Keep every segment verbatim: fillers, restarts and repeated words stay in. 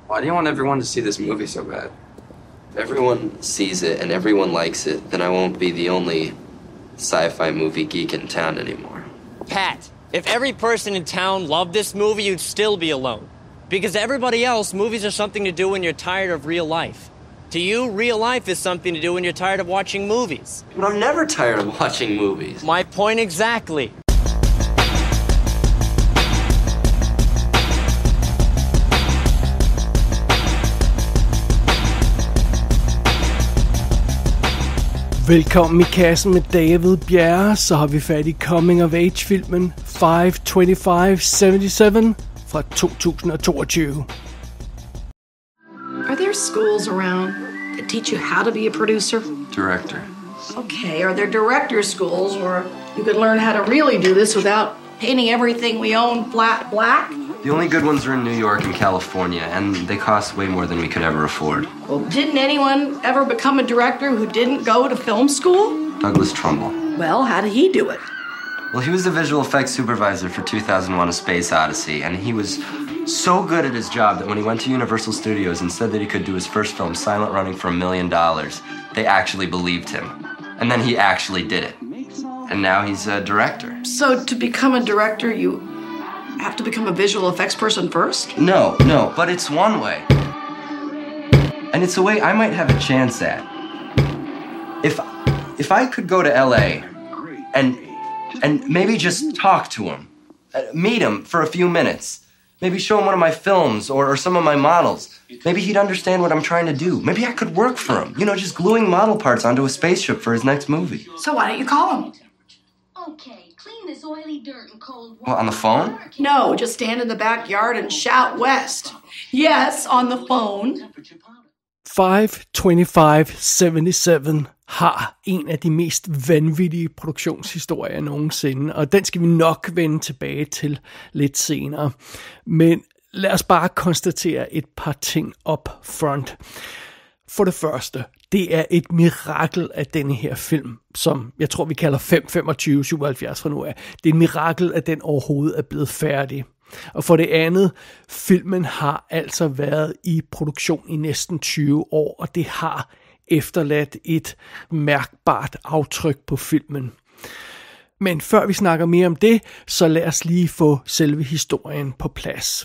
Why do you want everyone to see this movie so bad? If everyone sees it and everyone likes it, then I won't be the only sci-fi movie geek in town anymore. Pat, if every person in town loved this movie, you'd still be alone. Because to everybody else, movies are something to do when you're tired of real life. To you, real life is something to do when you're tired of watching movies. But I'm never tired of watching movies. My point exactly. Velkommen i kassen med David Bjerre, så har vi fat i Coming of Age-filmen five twenty-five seventy-seven fra to tusind og toogtyve. Are there schools around that teach you how to be a producer? Director. Okay, are there director schools where you could learn how to really do this without painting everything we own flat black? The only good ones are in New York and California, and they cost way more than we could ever afford. Well, didn't anyone ever become a director who didn't go to film school? Douglas Trumbull. Well, how did he do it? Well, he was the visual effects supervisor for two thousand one: A Space Odyssey, and he was so good at his job that when he went to Universal Studios and said that he could do his first film, Silent Running, for a million dollars, they actually believed him. And then he actually did it. And now he's a director. So to become a director, you have to become a visual effects person first? No, no, but it's one way. And it's a way I might have a chance at. If if I could go to L A and and maybe just talk to him, meet him for a few minutes, maybe show him one of my films or, or some of my models, maybe he'd understand what I'm trying to do. Maybe I could work for him, you know, just gluing model parts onto a spaceship for his next movie. So why don't you call him? Okay, clean this oily dirt and cold water. Well, on the phone? No, just stand in the backyard and shout west. Yes, on the phone. five twenty-five seventy-seven har en af de mest vanvittige produktionshistorier nogensinde, og den skal vi nok vende tilbage til lidt senere. Men lad os bare konstatere et par ting up front. For det første, det er et mirakel af denne her film, som jeg tror vi kalder fem femogtyve syvoghalvfjerds fra nu af. Det er et mirakel, at den overhovedet er blevet færdig. Og for det andet, filmen har altså været i produktion i næsten tyve år, og det har efterladt et mærkbart aftryk på filmen. Men før vi snakker mere om det, så lad os lige få selve historien på plads.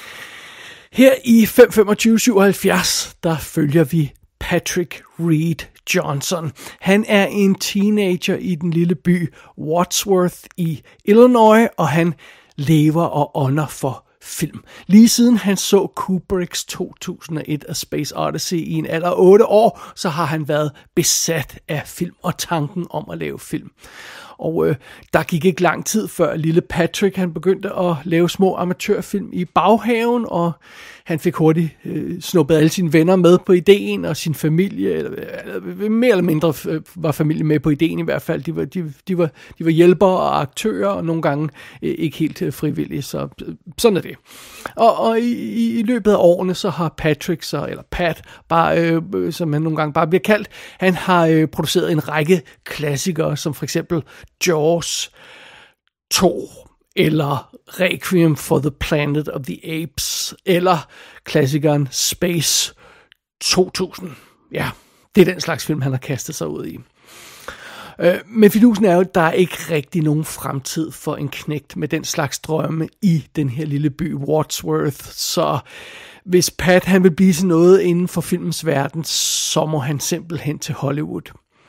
Her i fem femogtyve syvoghalvfjerds, der følger vi Patrick Reed Johnson. Han er en teenager i den lille by Wadsworth i Illinois, og han lever og ånder for film. Lige siden han så Kubricks to tusind og et: A Space Odyssey i en alder af otte år, så har han været besat af film og tanken om at lave film. Og øh, der gik ikke lang tid før lille Patrick han begyndte at lave små amatørfilm i baghaven, og han fik hurtigt øh, snuppet alle sine venner med på ideen, og sin familie, eller, eller mere eller mindre øh, var familien med på ideen i hvert fald. De var, de, de var, de var hjælpere og aktører, og nogle gange øh, ikke helt øh, frivillige, så øh, sådan er det. Og, og i, i løbet af årene, så har Patrick, så, eller Pat, bare, øh, som han nogle gange bare bliver kaldt, han har øh, produceret en række klassikere, som for eksempel Jaws to, eller Requiem for the Planet of the Apes, eller klassikeren Space to tusind. Ja, det er den slags film, han har kastet sig ud i. Øh, men fidusen er jo, at der er ikke rigtig nogen fremtid for en knægt med den slags drømme i den her lille by Wadsworth, så hvis Pat han vil blive til noget inden for filmens verden, så må han simpelthen til Hollywood.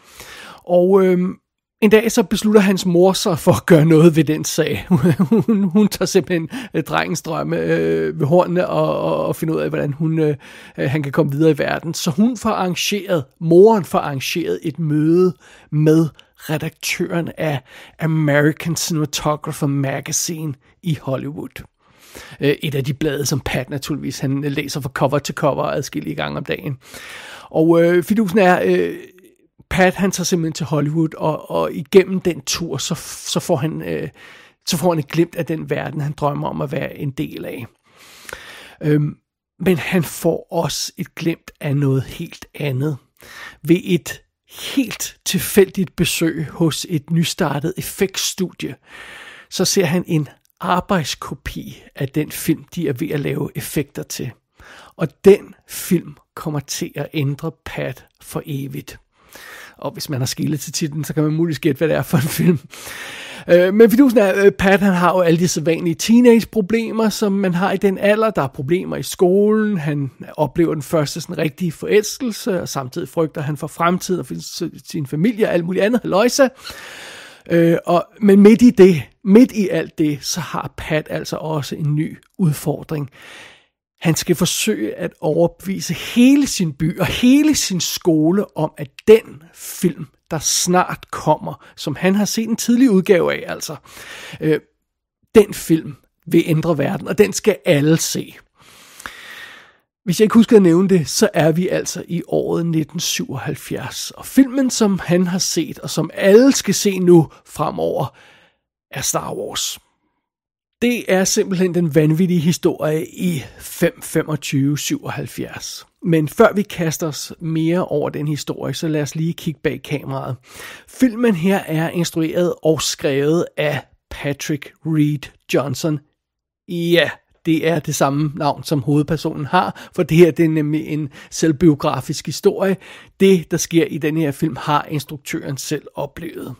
Og øh, en dag så beslutter hans mor sig for at gøre noget ved den sag. hun, hun tager simpelthen øh, drengens drømme øh, ved hornene og, og, og finder ud af, hvordan hun, øh, han kan komme videre i verden. Så hun får arrangeret, moren får arrangeret et møde med redaktøren af American Cinematographer Magazine i Hollywood. Et af de blade, som Pat naturligvis han læser fra cover til cover adskillige gange om dagen. Og øh, fidusen er... Øh, Pat han tager simpelthen til Hollywood, og, og igennem den tur, så, så, får han, øh, så får han et glimt af den verden, han drømmer om at være en del af. Øhm, men han får også et glimt af noget helt andet. Ved et helt tilfældigt besøg hos et nystartet effektstudie, så ser han en arbejdskopi af den film, de er ved at lave effekter til. Og den film kommer til at ændre Pat for evigt. Og hvis man har skillet til titlen, så kan man muligvis gætte, hvad det er for en film. Øh, men fidusen er, Pat han har jo alle de sædvanlige teenage-problemer, som man har i den alder. Der er problemer i skolen, han oplever den første sådan rigtige forelskelse, og samtidig frygter han for fremtiden og for sin familie og alt muligt andet. Løjse. Øh, og, men midt i det, midt i alt det, så har Pat altså også en ny udfordring. Han skal forsøge at overbevise hele sin by og hele sin skole om, at den film, der snart kommer, som han har set en tidlig udgave af, altså, øh, den film vil ændre verden, og den skal alle se. Hvis jeg ikke husker at nævne det, så er vi altså i året nitten syvoghalvfjerds, og filmen, som han har set, og som alle skal se nu fremover, er Star Wars. Det er simpelthen den vanvittige historie i fem femogtyve syvoghalvfjerds. Men før vi kaster os mere over den historie, så lad os lige kigge bag kameraet. Filmen her er instrueret og skrevet af Patrick Reed Johnson. Ja, det er det samme navn, som hovedpersonen har, for det her det er nemlig en selvbiografisk historie. Det, der sker i den her film, har instruktøren selv oplevet.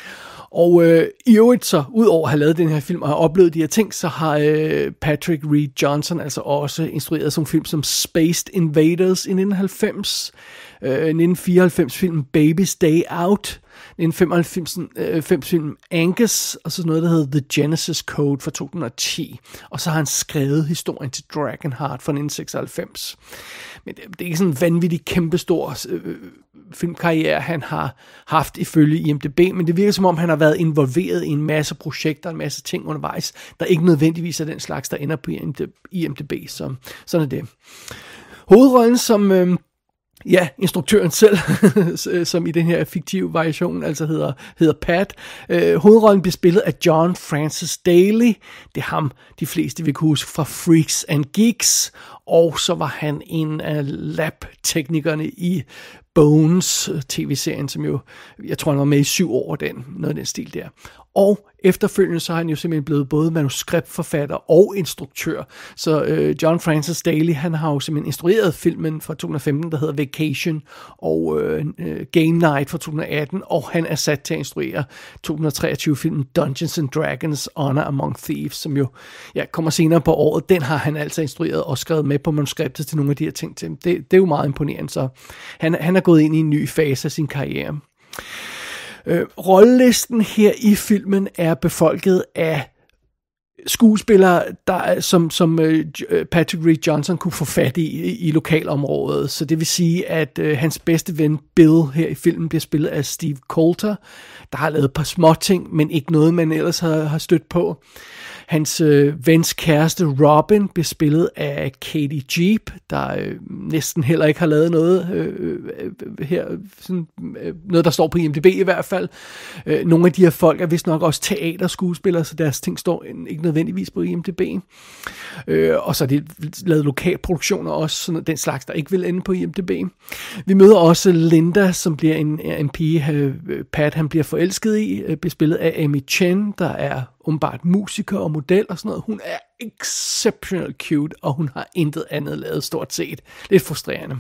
Og øh, i øvrigt så, udover at have lavet den her film og have oplevet de her ting, så har øh, Patrick Reed Johnson altså også instrueret sådan en film som Spaced Invaders i nitten halvfems, øh, nitten fireoghalvfems filmen Baby's Day Out, nitten femoghalvfems øh, filmen Angus, og så noget, der hedder The Genesis Code fra to tusind og ti. Og så har han skrevet historien til Dragonheart fra nitten seksoghalvfems. Men det, det er ikke sådan en vanvittig kæmpestor øh, filmkarriere, han har haft ifølge I M D B, men det virker som om, han har været involveret i en masse projekter, en masse ting undervejs, der ikke nødvendigvis er den slags, der ender på I M D B, så sådan er det. Hovedrollen som, øh, ja, instruktøren selv, som i den her fiktive variation, altså hedder, hedder Pat. Øh, hovedrollen bliver spillet af John Francis Daly. Det er ham, de fleste vil kunne huske fra Freaks and Geeks, og så var han en af lab-teknikerne i Bones, tv-serien, som jo, jeg tror han var med i syv år, den, noget af den stil der. Og efterfølgende så har han jo simpelthen blevet både manuskriptforfatter og instruktør. Så øh, John Francis Daly, han har jo simpelthen instrueret filmen fra to tusind og femten, der hedder Vacation, og øh, Game Night fra to tusind og atten, og han er sat til at instruere to tusind og treogtyve filmen Dungeons and Dragons Honor Among Thieves, som jo ja, kommer senere på året. Den har han altså instrueret og skrevet med på manuskriptet til nogle af de her ting til. Det, det er jo meget imponerende, så han, han er gået ind i en ny fase af sin karriere. Øh, rollelisten her i filmen er befolket af skuespillere, der, som, som øh, Patrick Reed Johnson kunne få fat i, i i lokalområdet. Så det vil sige, at øh, hans bedste ven Bill her i filmen bliver spillet af Steve Coulter, der har lavet et par små ting, men ikke noget, man ellers har, har stødt på. Hans øh, vens kæreste Robin bliver spillet af Katie Jeep, der øh, næsten heller ikke har lavet noget øh, øh, her, sådan, øh, noget der står på I M D B i hvert fald. Øh, nogle af de her folk er vist nok også teaterskuespillere, så deres ting står ikke nødvendigvis på I M D B. Øh, og så er de lavet lokalproduktioner også, sådan den slags, der ikke vil ende på I M D B. Vi møder også Linda, som bliver en, en pige, øh, Pat han bliver forelsket i, øh, bliver spillet af Amy Chen, der er åbenbart musiker og model og sådan noget. Hun er exceptional cute, og hun har intet andet lavet stort set. Lidt frustrerende.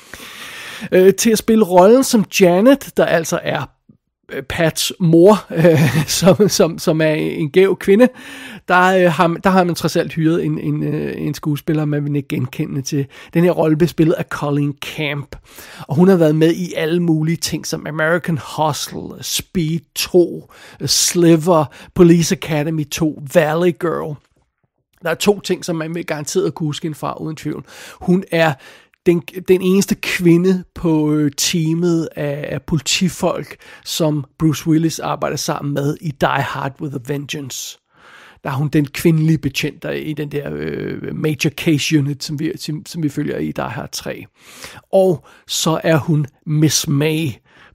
Øh, til at spille rollen som Janet, der altså er Pats mor, øh, som, som, som er en gæv kvinde, der, øh, har, der har man trods alt hyret en, en, øh, en skuespiller, man vil ikke genkende til. Den her rolle blev spillet af Colleen Camp, og hun har været med i alle mulige ting, som American Hustle, Speed to, Sliver, Police Academy to, Valley Girl. Der er to ting, som man vil garanteret kunne huske hende fra, uden tvivl. Hun er Den, den eneste kvinde på teamet af, af politifolk, som Bruce Willis arbejder sammen med i Die Hard with a Vengeance. Der er hun den kvindelige betjent der i den der øh, Major Case Unit, som vi, som, som vi følger i Die Hard tre. Og så er hun Miss May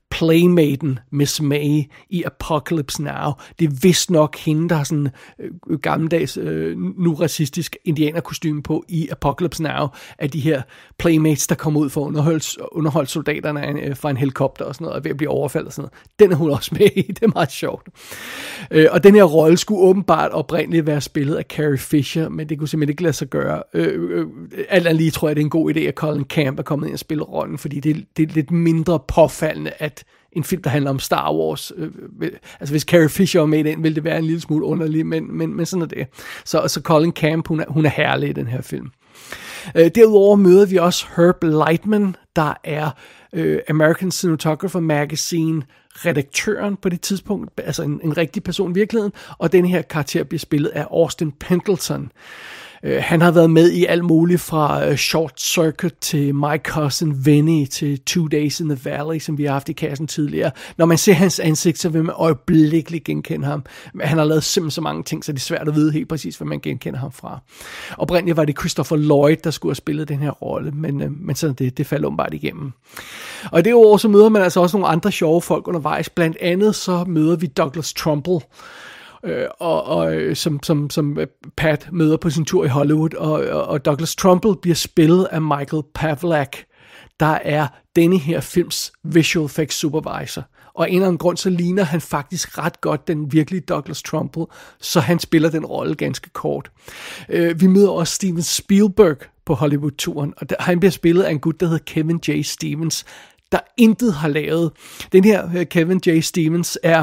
playmaten Miss May i Apocalypse Now. Det er vist nok hende, der har sådan øh, gammeldags, øh, nu racistisk indianerkostyme på i Apocalypse Now, af de her playmates, der kommer ud for at underholde, underholde soldaterne øh, fra en helikopter og sådan noget, og ved at blive overfaldet og sådan noget. Den er hun også med i, det er meget sjovt. Øh, og den her rolle skulle åbenbart oprindeligt være spillet af Carrie Fisher, men det kunne simpelthen ikke lade sig gøre. Øh, øh, alt andet lige tror jeg, det er en god idé, at Colin Camp er kommet ind og spille rollen, fordi det, det er lidt mindre påfaldende, at en film, der handler om Star Wars. Øh, altså hvis Carrie Fisher var med i den, ville det være en lille smule underligt, men, men, men sådan er det. Så, så Colin Camp, hun er, hun er herlig i den her film. Øh, derudover møder vi også Herb Lightman, der er øh, American Cinematographer Magazine redaktøren på det tidspunkt, altså en, en rigtig person i virkeligheden, og den her karakter bliver spillet af Austin Pendleton. Uh, han har været med i alt muligt fra uh, Short Circuit til My Cousin Vinny til Two Days in the Valley, som vi har haft i kassen tidligere. Når man ser hans ansigt, så vil man øjeblikkeligt genkende ham. Han har lavet simpelthen så mange ting, så det er svært at vide helt præcis, hvad man genkender ham fra. Oprindeligt var det Christopher Lloyd, der skulle have spillet den her rolle, men, uh, men sådan det, det faldt åbenbart igennem. Og derudover så møder man altså også nogle andre sjove folk undervejs. Blandt andet så møder vi Douglas Trumbull, Øh, og, og som, som, som Pat møder på sin tur i Hollywood, og, og, og Douglas Trumbull bliver spillet af Michael Pavlak, der er denne her films visual effects supervisor. Og af en eller anden grund, så ligner han faktisk ret godt den virkelige Douglas Trumbull, så han spiller den rolle ganske kort. Øh, vi møder også Steven Spielberg på Hollywood-turen, og der, han bliver spillet af en gut, der hedder Kevin J. Stevens, der intet har lavet. Den her Kevin J. Stevens er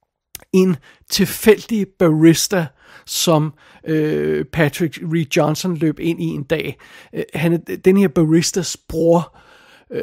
en tilfældig barista, som øh, Patrick Reed Johnson løb ind i en dag. Øh, han er den her baristas bror. Øh,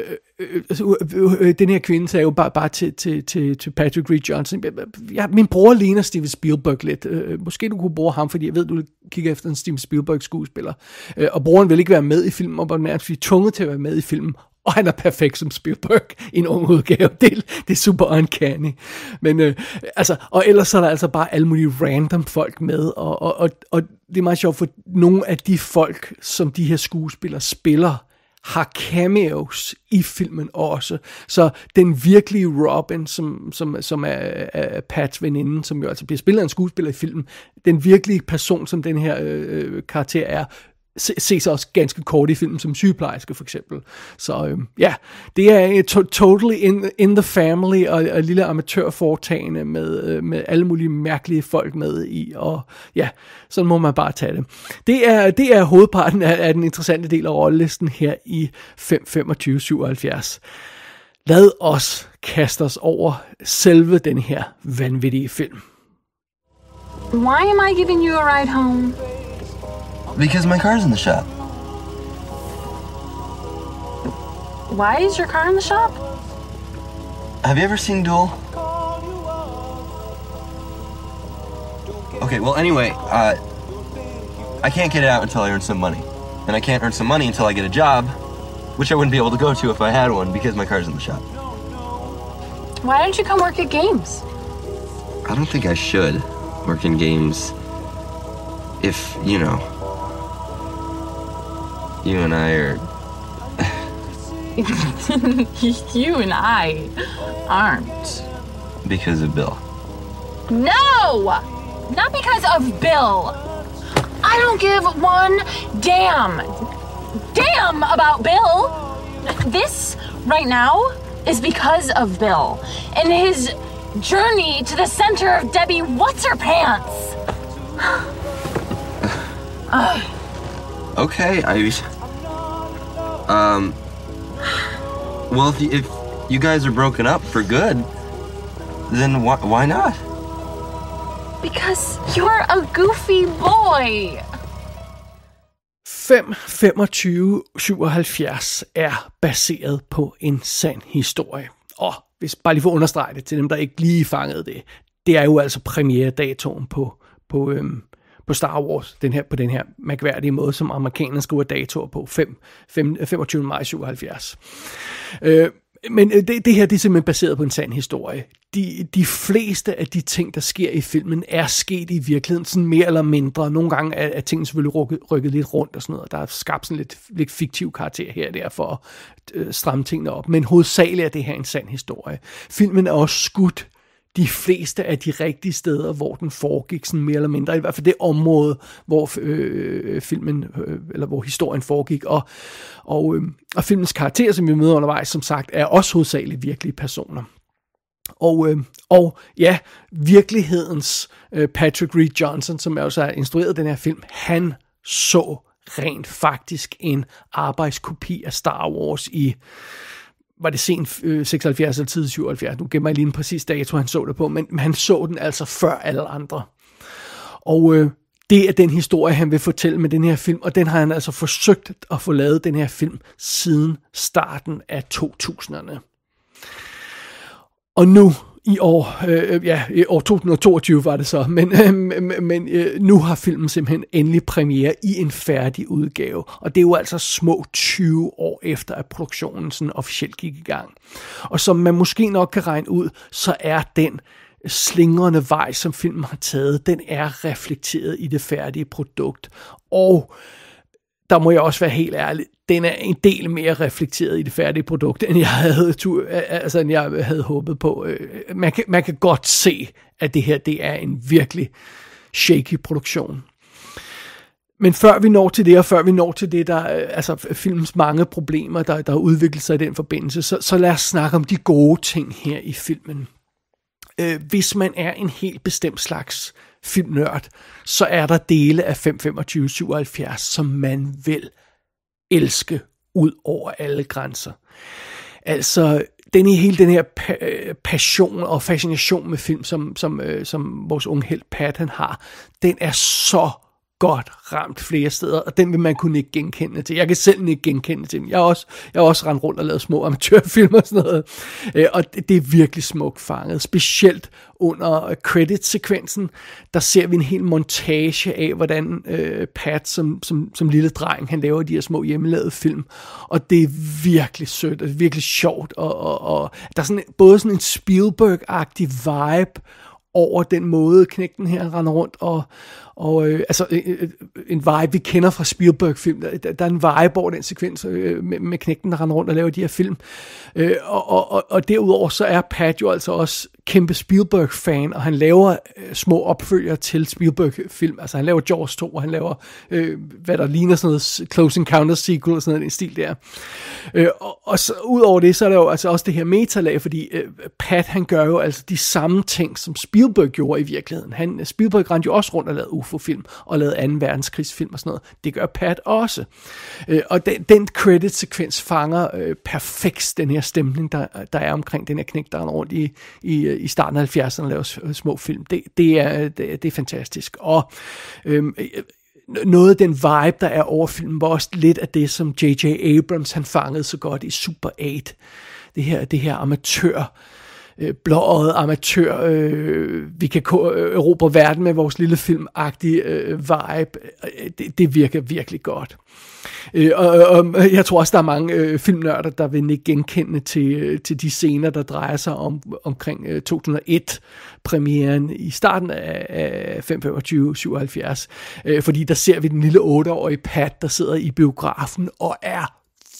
øh, øh, den her kvinde sagde jo bare, bare til, til, til, til Patrick Reed Johnson, ja, min bror ligner Steven Spielberg lidt. Øh, måske du kunne bruge ham, fordi jeg ved, du kigger efter en Steven Spielberg skuespiller. Øh, og broren vil ikke være med i filmen, og var nærmest blive tvunget til at være med i filmen. Og han er perfekt som Spielberg i en ung udgave. Det, det er super uncanny. Men øh, altså, og ellers så er der altså bare alle mulige random folk med. Og, og, og, og det er meget sjovt, for nogle af de folk, som de her skuespillere spiller, har cameos i filmen også. Så den virkelige Robin, som, som, som er, er Pats veninde, som jo altså bliver spillet af en skuespiller i filmen, den virkelige person, som den her øh, karakter er, ses også ganske kort i filmen som sygeplejerske for eksempel. Så øh, ja, det er to- totally in, in the family, og, og et lille amatørforetagende med, øh, med alle mulige mærkelige folk med i, og ja, sådan må man bare tage det. Det er, det er hovedparten af, af den interessante del af rollelisten her i fem femogtyve syvoghalvfjerds. Lad os kaste os over selve den her vanvittige film. Why am I giving you a ride home? Because my car's in the shop. Why is your car in the shop? Have you ever seen Duel? Okay, well, anyway, uh, I can't get it out until I earn some money. And I can't earn some money until I get a job, which I wouldn't be able to go to if I had one because my car's in the shop. Why don't you come work at games? I don't think I should work in games if, you know, you and I are... You and I aren't. Because of Bill. No! Not because of Bill. I don't give one damn. Damn about Bill. This, right now, is because of Bill. And his journey to the center of Debbie What's-Her-Pants. uh. Okay, I... Um... Well, if you, if you guys are broken up for good, then why, why not? Because you're a goofy boy. fem femogtyve syvoghalvfjerds er baseret på en sand historie. Og hvis bare lige for at understrege det til dem, der ikke lige fangede det, det er jo altså premieredatoen på, på, øhm, på Star Wars, den her, på den her mærkværdige måde, som amerikanerne skriver datoer på, femogtyvende maj syvoghalvfjerds. Øh, men det, det her, det er simpelthen baseret på en sand historie. De, de fleste af de ting, der sker i filmen, er sket i virkeligheden, sådan mere eller mindre. Nogle gange er, er tingene selvfølgelig rykket, rykket lidt rundt og sådan noget. Der er skabt sådan lidt, lidt fiktiv karakter her og der for at øh, stramme tingene op. Men hovedsageligt er det her en sand historie. Filmen er også skudt de fleste af de rigtige steder, hvor den foregik, sådan mere eller mindre, i hvert fald det område, hvor øh, filmen, øh, eller hvor historien foregik, og, og, øh, og filmens karakterer, som vi møder undervejs, som sagt, er også hovedsageligt virkelige personer. Og, øh, og ja, virkelighedens øh, Patrick Reed Johnson, som også har instrueret den her film, han så rent faktisk en arbejdskopi af Star Wars i, var det sent øh, seksoghalvfjerds eller tid syvoghalvfjerds, nu gemmer jeg lige en præcis dato, han så det på, men, men han så den altså før alle andre. Og øh, det er den historie, han vil fortælle med den her film, og den har han altså forsøgt at få lavet, den her film, siden starten af to tusinderne. Og nu i år, øh, ja, i år to tusind og toogtyve var det så, men, øh, men øh, nu har filmen simpelthen endelig premiere i en færdig udgave, og det er jo altså små tyve år efter, at produktionen sådan officielt gik i gang. Og som man måske nok kan regne ud, så er den slingrende vej, som filmen har taget, den er reflekteret i det færdige produkt, og der må jeg også være helt ærlig, den er en del mere reflekteret i det færdige produkt, end jeg havde, altså, end jeg havde håbet på. Man kan, man kan godt se, at det her det er en virkelig shaky produktion. Men før vi når til det, og før vi når til det, der altså filmens mange problemer, der, der har udviklet sig i den forbindelse, så, så lad os snakke om de gode ting her i filmen. Hvis man er en helt bestemt slags filmnørd, så er der dele af fem femogtyve syvoghalvfjerds, som man vil elske ud over alle grænser. Altså, den i hele den her pa- passion og fascination med film, som, som, øh, som vores unge helt Pat, han har, den er så godt ramt flere steder, og den vil man kunne ikke genkende til. Jeg kan selv ikke genkende til den. Jeg har også, jeg har også rendt rundt og lavet små amatørfilm og sådan noget, øh, og det, det er virkelig smukt fanget. Specielt under credit-sekvensen, der ser vi en hel montage af, hvordan øh, Pat som, som, som lille dreng, han laver de her små hjemmelavede film, og det er virkelig sødt, og det er virkelig sjovt, og, og, og der er sådan, både sådan en Spielberg-agtig vibe over den måde, knægten her render rundt, og, og øh, altså øh, en vibe, vi kender fra Spielberg-film. Der, der er en vibe over den sekvens øh, med, med knægten, der render rundt og laver de her film. Øh, og, og, og derudover så er Pat jo altså også kæmpe Spielberg-fan, og han laver øh, små opfølgere til Spielberg-film. Altså han laver Jaws to, og han laver, øh, hvad der ligner sådan noget Close Encounters sequel, og sådan noget, en stil der. Øh, og og så, ud over det, så er der jo altså også det her metalag, fordi øh, Pat, han gør jo altså de samme ting, som Spielberg gjorde i virkeligheden. Han, Spielberg rendte jo også rundt og lavede U F O-film, og lavede anden verdenskrigsfilm og sådan noget. Det gør Pat også. Øh, og den, den credit-sekvens fanger øh, perfekt den her stemning, der, der er omkring den her knæk, der er rundt i, i, i starten af halvfjerdserne og laver små film. Det, det, er, det, det er fantastisk. Og øh, noget af den vibe, der er over filmen, var også lidt af det, som J J Abrams han fangede så godt i Super otte. Det her, det her amatør, øh, blåøjet amatør, øh, vi kan erobre verden med vores lille filmagtige øh, vibe. Det, det virker virkelig godt. Øh, og, og jeg tror også, der er mange øh, filmnørder, der vil ikke genkende til, øh, til de scener, der drejer sig om omkring øh, to tusind og et-premieren i starten af, af fem femogtyve syvoghalvfjerds. Øh, fordi der ser vi den lille otteårige Pat, der sidder i biografen og er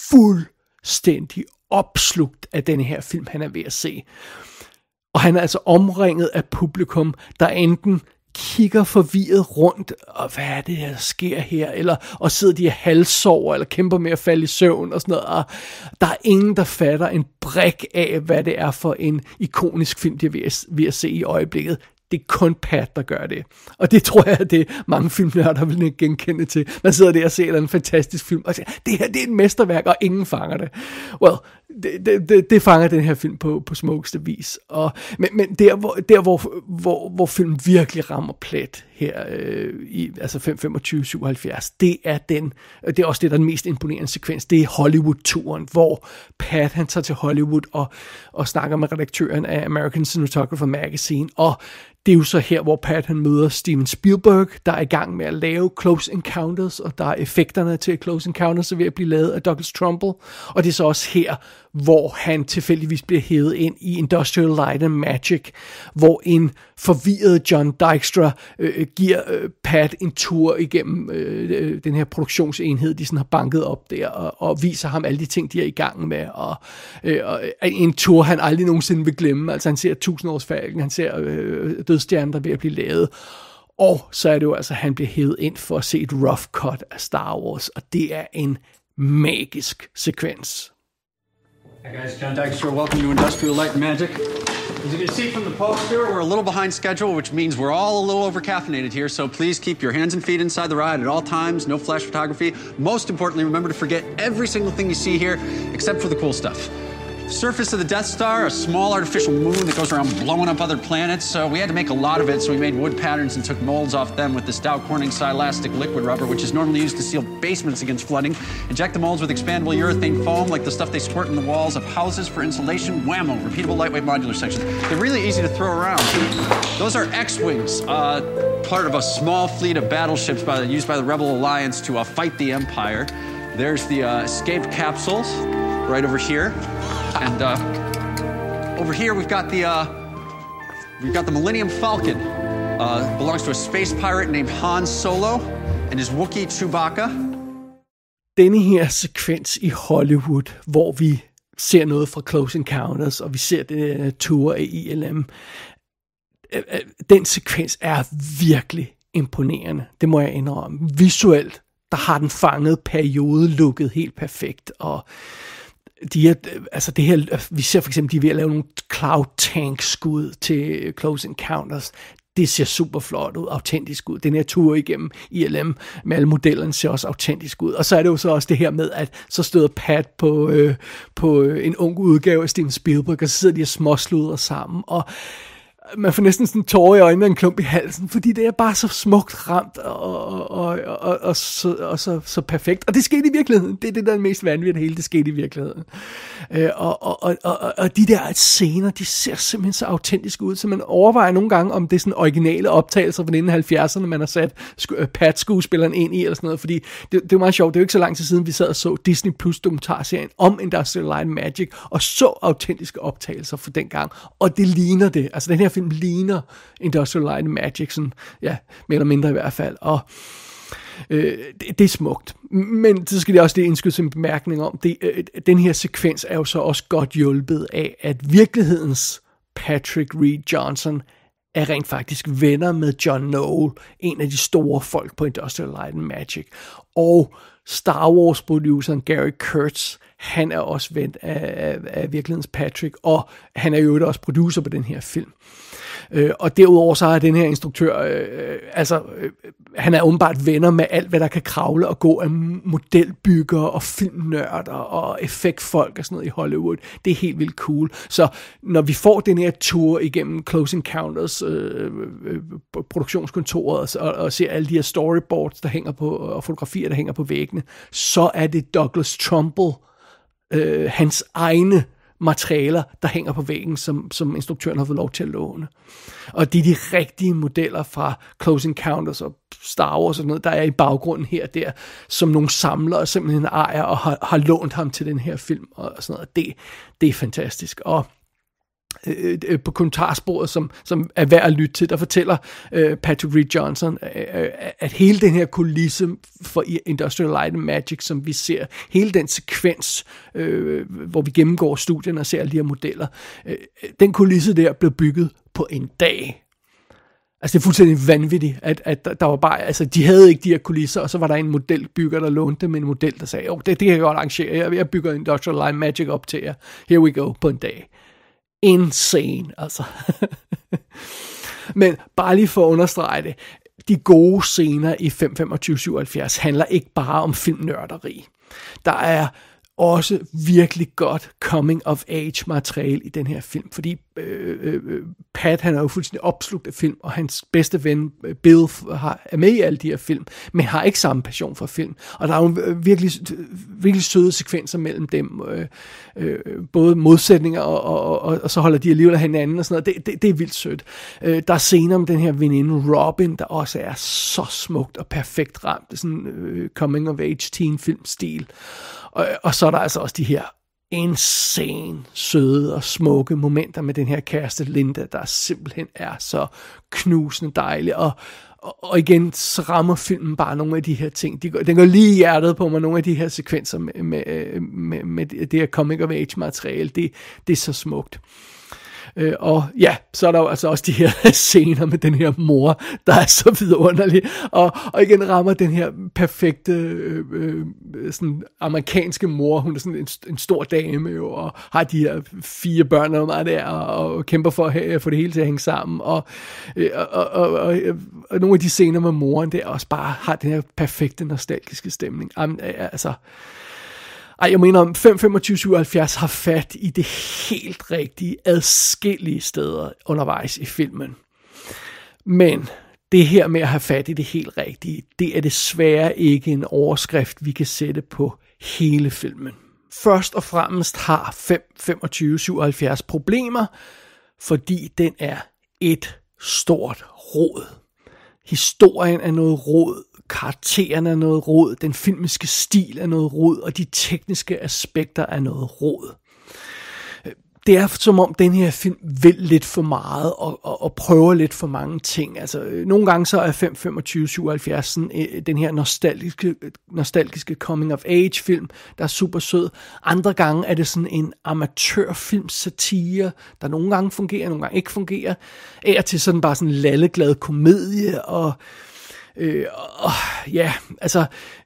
fuldstændig opslugt af denne her film, han er ved at se. Og han er altså omringet af publikum, der enten kigger forvirret rundt, og hvad er det, der sker her? Eller, og sidder de og halvsover, eller kæmper med at falde i søvn, og sådan noget. Og der er ingen, der fatter en brik af, hvad det er for en ikonisk film, de er ved at, ved at se i øjeblikket. Det er kun Pat, der gør det. Og det tror jeg, at det er mange filmnørder vil ikke genkende til. Man sidder der og ser en fantastisk film, og siger, det her det er et mesterværk, og ingen fanger det. Well, det, det, det, det fanger den her film på, på smukkeste vis. Og, men men der, hvor, der hvor, hvor, hvor filmen virkelig rammer plet her, øh, i altså fem femogtyve syvoghalvfjerds, det er den, det er også det, der er den mest imponerende sekvens, det er Hollywood-turen, hvor Pat han tager til Hollywood og, og snakker med redaktøren af American Cinematographer Magazine, og det er jo så her, hvor Pat han møder Steven Spielberg, der er i gang med at lave Close Encounters, og der er effekterne til Close Encounters er ved at blive lavet af Douglas Trumbull, og det er så også her, hvor han tilfældigvis bliver hævet ind i Industrial Light and Magic, hvor en forvirret John Dykstra øh, giver øh, Pat en tur igennem øh, den her produktionsenhed, de sådan har banket op der, og, og viser ham alle de ting, de er i gang med, og, øh, og en tur, han aldrig nogensinde vil glemme. Altså han ser tusindårsfalken, han ser øh, dødstjernen, der er ved at blive lavet. Og så er det jo altså, at han bliver hævet ind for at se et rough cut af Star Wars, og det er en magisk sekvens. Hey guys, John Dykstra, welcome to Industrial Light and Magic. As you can see from the poster, we're a little behind schedule, which means we're all a little over-caffeinated here, so please keep your hands and feet inside the ride at all times, no flash photography. Most importantly, remember to forget every single thing you see here, except for the cool stuff. The surface of the Death Star, a small artificial moon that goes around blowing up other planets, so we had to make a lot of it, so we made wood patterns and took molds off them with this Dow Corning Silastic liquid rubber, which is normally used to seal basements against flooding. Inject the molds with expandable urethane foam, like the stuff they squirt in the walls of houses for insulation. Whammo, repeatable lightweight modular sections. They're really easy to throw around. Those are X-Wings, uh, part of a small fleet of battleships by, used by the Rebel Alliance to uh, fight the Empire. There's the uh, escape capsules right over here. And uh, over here we've got the uh, we've got the Millennium Falcon. Uh, belongs to a space pirate named Han Solo and his Wookiee Chewbacca. Denne her sekvens i Hollywood, hvor vi ser noget fra Close Encounters, og vi ser det tur af I L M. Den sekvens er virkelig imponerende. Det må jeg indrømme. Visuelt, der har den fanget periodelooket helt perfekt, og de er, altså det her, vi ser for eksempel, de er ved at lave nogle Cloud Tank skud til Close Encounters. Det ser super flot ud, autentisk ud. Den her tur igennem I L M med alle modellerne ser også autentisk ud. Og så er det jo så også det her med, at så støder Pat på, øh, på en ung udgave af Steven Spielberg, og så sidder de og småsludrer sammen, og man får næsten sådan en tårer i øjnene og en klump i halsen, fordi det er bare så smukt ramt og, og, og, og, og, så, og så, så perfekt. Og det skete i virkeligheden. Det er det, der er mest vanvittigt hele. Det skete i virkeligheden. Øh, og, og, og, og, og de der scener, de ser simpelthen så autentiske ud, så man overvejer nogle gange, om det er sådan originale optagelser fra nitten halvfjerdserne, man har sat Pat-skuespilleren ind i, eller sådan noget, fordi det, det er meget sjovt. Det er jo ikke så lang tid siden, vi sad og så Disney Plus dokumentarserien om Industrial Light and Magic, og så autentiske optagelser fra dengang. Og det ligner det. Altså den her film ligner Industrial Light and Magic, sådan, ja, mere eller mindre i hvert fald, og øh, det, det er smukt. Men så skal det også lige indskyde som en bemærkning om, det, øh, den her sekvens er jo så også godt hjulpet af, at virkelighedens Patrick Reed Johnson er rent faktisk venner med John Knoll, en af de store folk på Industrial Light and Magic, og Star Wars-produceren Gary Kurtz, han er også ven af, af, af virkelighedens Patrick, og han er jo også producer på den her film. Øh, og derudover så er den her instruktør, øh, altså, øh, han er åbenbart venner med alt, hvad der kan kravle og gå af modelbyggere og filmnørder og effektfolk og sådan noget i Hollywood. Det er helt vildt cool. Så når vi får den her tur igennem Close Encounters øh, øh, produktionskontoret og, og ser alle de her storyboards, der hænger på, og fotografier, der hænger på væggene, så er det Douglas Trumbull, øh, hans egne materialer, der hænger på væggen, som, som instruktøren har fået lov til at låne. Og det er de rigtige modeller fra Close Encounters og Star Wars og sådan noget, der er i baggrunden her og der, som nogle samlere simpelthen ejer og har, har lånt ham til den her film og sådan noget. Det, det er fantastisk. Og øh, på kommentarsporet, som, som er værd at lytte til, der fortæller øh, Patrick Reed Johnson, øh, at hele den her kulisse for Industrial Light and Magic, som vi ser, hele den sekvens, øh, hvor vi gennemgår studien og ser alle de her modeller, øh, den kulisse der blev bygget på en dag. Altså det er fuldstændig vanvittigt, at, at der var bare, altså de havde ikke de her kulisser, og så var der en modelbygger, der lånte med en model, der sagde, oh, det, det kan jeg godt arrangere, jeg, jeg bygger Industrial Light and Magic op til jer, here we go, på en dag. Insane, altså. Men bare lige for at understrege det, de gode scener i fem femogtyve syvoghalvfjerds handler ikke bare om filmnørderi. Der er også virkelig godt coming of age materiale i den her film, fordi øh, øh, Pat, han er jo fuldstændig opslugt af film, og hans bedste ven Bill har, er med i alle de her film, men har ikke samme passion for film, og der er jo virkelig, virkelig søde sekvenser mellem dem, øh, øh, både modsætninger, og, og, og, og så holder de alligevel af hinanden og sådan noget. Det, det, det er vildt sødt. Øh, der er scener om den her veninde Robin, der også er så smukt og perfekt ramt, det er sådan øh, coming of age teen film stil. Og, og så er der altså også de her insane søde og smukke momenter med den her kæreste Linda, der simpelthen er så knusende dejlig, og, og, og igen, så rammer filmen bare nogle af de her ting. De går, den går lige i hjertet på mig, nogle af de her sekvenser med, med, med, med det her comic of age materiale. Det, det er så smukt. Øh, og ja, så er der jo altså også de her scener med den her mor, der er så vidunderlig, og, og igen rammer den her perfekte øh, øh, sådan amerikanske mor. Hun er sådan en, en stor dame jo, og har de her fire børn og meget der, og, og kæmper for at få det hele til at hænge sammen, og, øh, og, og, og, og, og nogle af de scener med moren der også bare har den her perfekte nostalgiske stemning. Am, altså Ej, jeg mener, om fem femogtyve syvoghalvfjerds har fat i det helt rigtige adskillige steder undervejs i filmen. Men det her med at have fat i det helt rigtige, det er desværre ikke en overskrift, vi kan sætte på hele filmen. Først og fremmest har fem femogtyve syvoghalvfjerds problemer, fordi den er et stort rod. Historien er noget rod. Karakteren er noget rod, den filmiske stil er noget rod, og de tekniske aspekter er noget rod. Det er som om den her film vil lidt for meget og, og, og prøver lidt for mange ting. Altså, nogle gange så er fem femogtyve syvoghalvfjerds sådan, den her nostalgiske, nostalgiske coming of age film, der er super sød. Andre gange er det sådan en amatørfilm satire, der nogle gange fungerer, nogle gange ikke fungerer. Af og til sådan bare sådan en lalleglad komedie, og Øh, og, ja, altså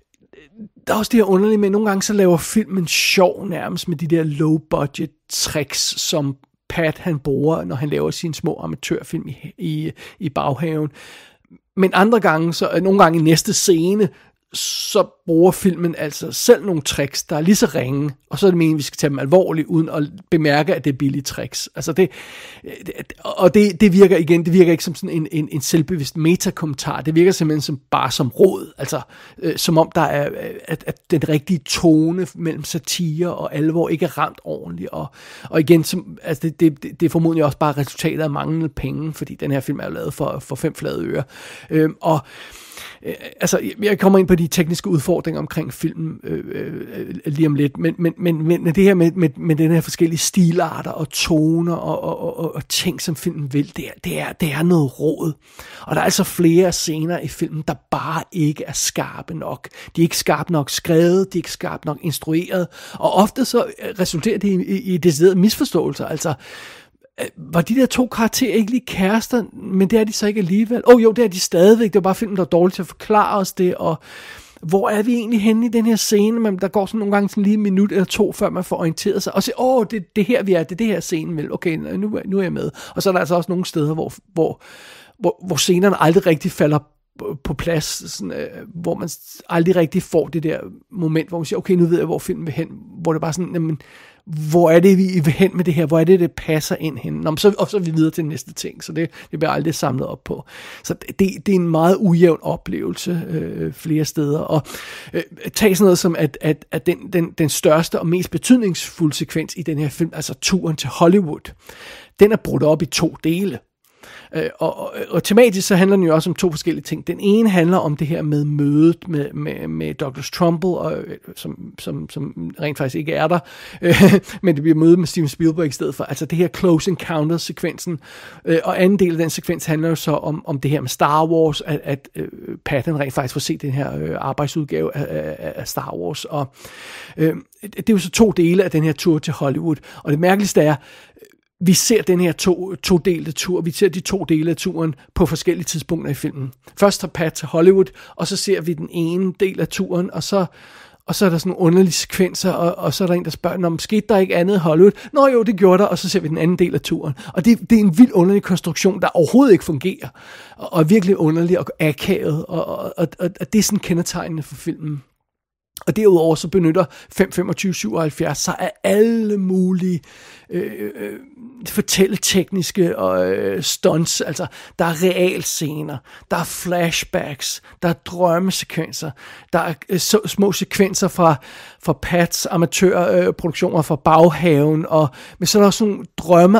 der er også det her underlige med, at nogle gange så laver filmen sjov nærmest med de der low budget tricks, som Pat han bruger, når han laver sine små amatørfilm i, i, i baghaven. Men andre gange, så nogle gange i næste scene, så bruger filmen altså selv nogle tricks, der er lige så ringe, og så er det meningen, at vi skal tage dem alvorligt, uden at bemærke, at det er billige tricks. Altså det, det og det, det virker igen, det virker ikke som sådan en, en, en selvbevidst metakommentar, det virker simpelthen som, bare som råd, altså øh, som om der er, at, at den rigtige tone mellem satire og alvor ikke er ramt ordentligt, og, og igen, som, altså det, det, det, det er formodentlig også bare resultatet af manglende penge, fordi den her film er jo lavet for, for fem flade øre, øh, og altså, jeg kommer ind på de tekniske udfordringer omkring filmen øh, øh, lige om lidt, men, men, men, men det her med, med, med den her forskellige stilarter og toner og, og, og, og ting, som filmen vil, det er, det, er, det er noget råd. Og der er altså flere scener i filmen, der bare ikke er skarpe nok. De er ikke skarpt nok skrevet, de er ikke skarpt nok instrueret, og ofte så resulterer det i, i, i deciderede misforståelser, altså var de der to karakterer ikke lige kærester, men det er de så ikke alligevel. Åh oh, jo, det er de stadigvæk. Det var bare filmen, der er dårlig til at forklare os det, og hvor er vi egentlig henne i den her scene? Men der går sådan nogle gange sådan lige en minut eller to, før man får orienteret sig, og siger, åh, oh, det, det her vi er, det er det her scene vel. Okay, nu, nu er jeg med. Og så er der altså også nogle steder, hvor, hvor, hvor, hvor scenerne aldrig rigtig falder på plads, sådan, øh, hvor man aldrig rigtig får det der moment, hvor man siger, okay, nu ved jeg, hvor filmen vil hen, hvor det bare sådan, jamen, hvor er det, vi vil hen med det her? Hvor er det, det passer ind hen? Nå, så, og så er vi videre til den næste ting, så det, det bliver aldrig samlet op på. Så det, det er en meget ujævn oplevelse øh, flere steder. Og øh, tag sådan noget som, at, at, at den, den, den største og mest betydningsfulde sekvens i den her film, altså turen til Hollywood, den er brudt op i to dele. Øh, og, og, og tematisk så handler den jo også om to forskellige ting. Den ene handler om det her med mødet med, med, med Douglas Trumbull, og, som, som, som rent faktisk ikke er der, øh, men det bliver mødet med Steven Spielberg i stedet for. Altså det her Close Encounters-sekvensen. Øh, og anden del af den sekvens handler jo så om, om det her med Star Wars, at, at øh, Patton rent faktisk får set den her øh, arbejdsudgave af, af, af Star Wars. Og øh, det er jo så to dele af den her tur til Hollywood. Og det mærkeligste er, vi ser den her to, to delte tur, vi ser de to dele af turen på forskellige tidspunkter i filmen. Først tager Pat til Hollywood, og så ser vi den ene del af turen, og så, og så er der sådan nogle underlige sekvenser, og, og så er der en, der spørger, om skete der ikke andet i Hollywood? Nå jo, det gjorde der, og så ser vi den anden del af turen. Og det, det er en vild underlig konstruktion, der overhovedet ikke fungerer, og, og er virkelig underlig og akavet, og, og, og, og det er sådan kendetegnende for filmen. Og derudover så benytter fem femogtyve syvoghalvfjerds sig af alle mulige øh, øh, fortælletekniske og øh, stunts. Altså, der er realscener, der er flashbacks, der er drømmesekvenser, der er øh, så, små sekvenser fra, fra Pats amatørproduktioner øh, fra baghaven, og, men så er der også nogle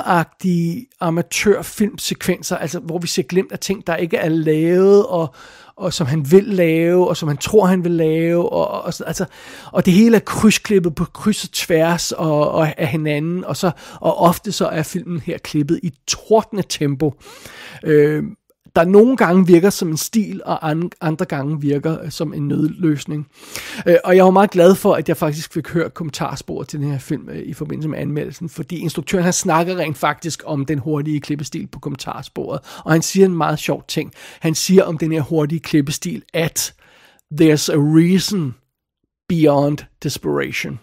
drømmeagtige amatørfilmsekvenser, altså, hvor vi ser glimt af ting, der ikke er lavet, og og som han vil lave, og som han tror, han vil lave, og, og, altså, og det hele er krydsklippet på kryds og tværs og, og af hinanden, og, så, og ofte så er filmen her klippet i tordne tempo, øh, der nogle gange virker som en stil, og andre gange virker som en nødløsning. Og jeg var meget glad for, at jeg faktisk fik hørt kommentarsporet til den her film i forbindelse med anmeldelsen, fordi instruktøren han snakker rent faktisk om den hurtige klippestil på kommentarsporet, og han siger en meget sjov ting. Han siger om den her hurtige klippestil, at there's a reason beyond desperation.